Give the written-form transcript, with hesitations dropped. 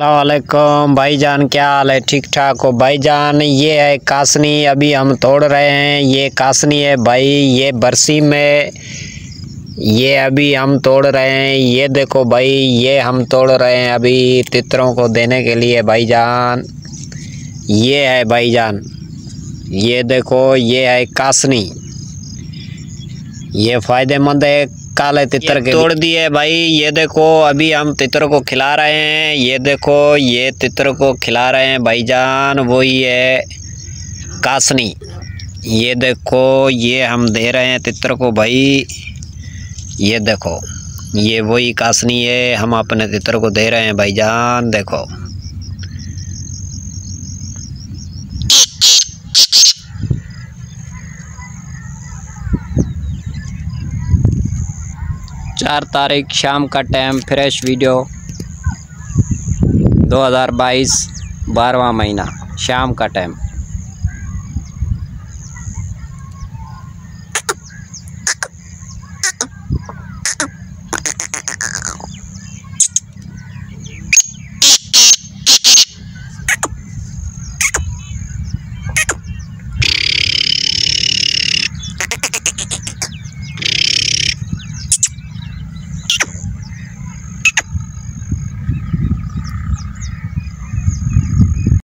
अस्सलामुअलैकुम भाईजान, क्या हाल है? ठीक ठाक हो भाईजान? ये है कासनी, अभी हम तोड़ रहे हैं। ये कासनी है भाई, ये बरसी में ये अभी हम तोड़ रहे हैं। ये देखो भाई, ये हम तोड़ रहे हैं अभी तितरों को देने के लिए भाईजान। ये है भाईजान, ये देखो, ये है कासनी, ये फ़ायदेमंद है काले तितर के। तोड़ दिए भाई, ये देखो अभी हम तितर को खिला रहे हैं। ये देखो, ये तितर को खिला रहे हैं भाईजान, वही है कासनी। ये देखो, ये हम दे रहे हैं तितर को भाई। ये देखो, ये वही कासनी है, हम अपने तितर को दे रहे हैं भाईजान। देखो चार तारीख शाम का टाइम, फ्रेश वीडियो 2022 12वां महीना शाम का टाइम।